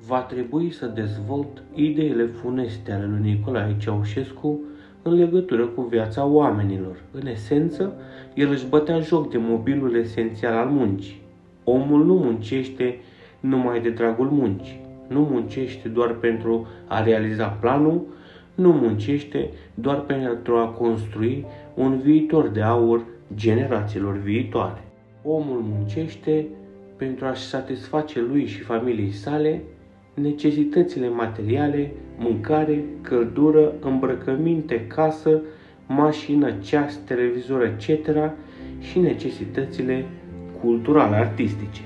Va trebui să dezvolt ideile funeste ale lui Nicolae Ceaușescu în legătură cu viața oamenilor. În esență, el își bătea joc de mobilul esențial al muncii. Omul nu muncește numai de dragul muncii, nu muncește doar pentru a realiza planul, nu muncește doar pentru a construi un viitor de aur generațiilor viitoare. Omul muncește pentru a-și satisface lui și familiei sale necesitățile materiale, mâncare, căldură, îmbrăcăminte, casă, mașină, ceas, televizor, etc. și necesitățile culturale, artistice.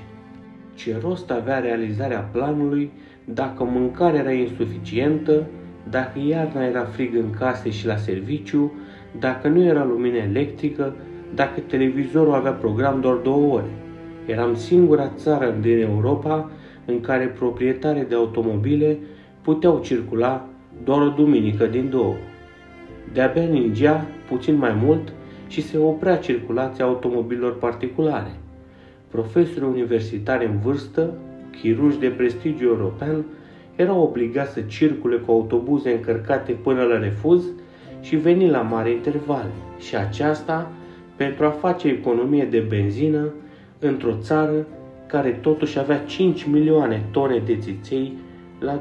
Ce rost avea realizarea planului dacă mâncarea era insuficientă, dacă iarna era frig în case și la serviciu, dacă nu era lumină electrică, dacă televizorul avea program doar 2 ore. Eram singura țară din Europa în care proprietarii de automobile puteau circula doar o duminică din 2. De-abia ningea puțin mai mult și se oprea circulația automobilelor particulare. Profesori universitari în vârstă, chirurgi de prestigiu european, erau obligați să circule cu autobuze încărcate până la refuz și veni la mare intervale, și aceasta pentru a face economie de benzină într-o țară care totuși avea 5 milioane tone de țiței la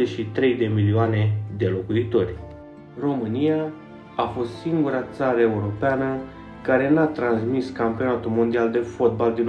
23 de milioane de locuitori. România a fost singura țară europeană care n-a transmis campionatul mondial de fotbal din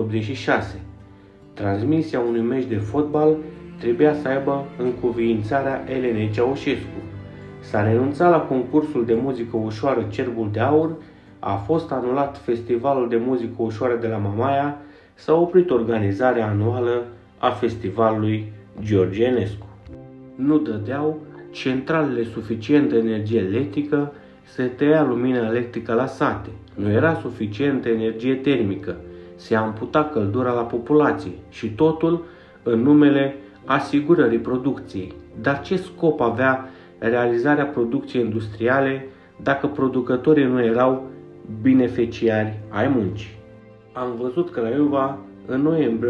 1986. Transmisia unui meci de fotbal trebuia să aibă încuviințarea Elenei Ceaușescu. S-a renunțat la concursul de muzică ușoară Cerbul de Aur, a fost anulat festivalul de muzică ușoară de la Mamaia, s-a oprit organizarea anuală a festivalului George Enescu. Nu dădeau centralele suficient de energie electrică, se tăia lumina electrică la sate, nu era suficientă energie termică, se amputa căldura la populație și totul în numele asigurării producției. Dar ce scop avea realizarea producției industriale dacă producătorii nu erau beneficiari ai muncii? Am văzut Craiova în noiembrie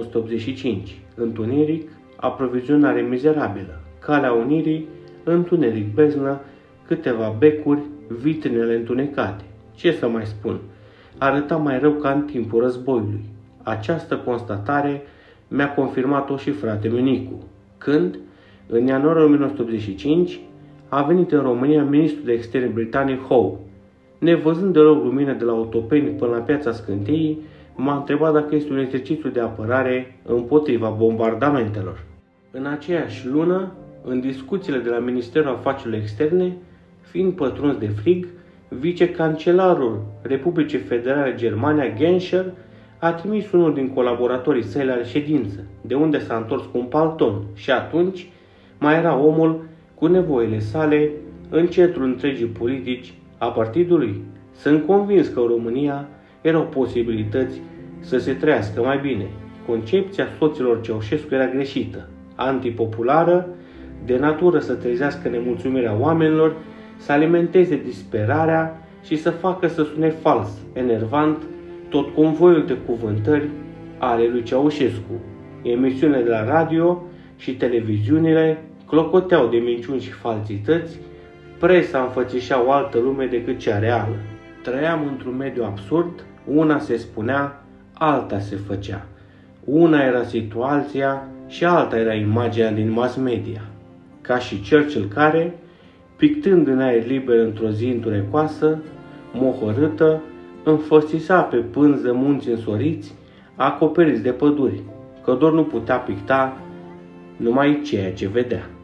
1985, întuneric, aprovizionare mizerabilă, Calea Unirii, întuneric beznă, câteva becuri, vitrinele întunecate. Ce să mai spun, arăta mai rău ca în timpul războiului. Această constatare mi-a confirmat-o și fratele Nicu, când, în ianuarie 1985, a venit în România ministrul de externe britanic Howe. Nevăzând deloc lumină de la Otopeni până la Piața Scânteii, m-a întrebat dacă este un exercițiu de apărare împotriva bombardamentelor. În aceeași lună, în discuțiile de la Ministerul Afacerilor Externe, fiind pătruns de frig, vicecancelarul Republicii Federale Germania, Genscher, a trimis unul din colaboratorii săi la ședință, de unde s-a întors cu un palton, și atunci mai era omul cu nevoile sale în centrul întregii politici a partidului. Sunt convins că în România erau posibilități să se trăiască mai bine. Concepția soților Ceaușescu era greșită, antipopulară, de natură să trezească nemulțumirea oamenilor, să alimenteze disperarea și să facă să sune fals, enervant, tot convoiul de cuvântări ale lui Ceaușescu. Emisiunile de la radio și televiziunile clocoteau de minciuni și falsități, presa înfățișa o altă lume decât cea reală. Trăiam într-un mediu absurd, una se spunea, alta se făcea. Una era situația și alta era imaginea din mass media. Ca și Churchill care, pictând în aer liber într-o zi întunecoasă, mohorâtă, înfățișa pe pânză munți însoriți, acoperiți de păduri, că doar nu putea picta numai ceea ce vedea.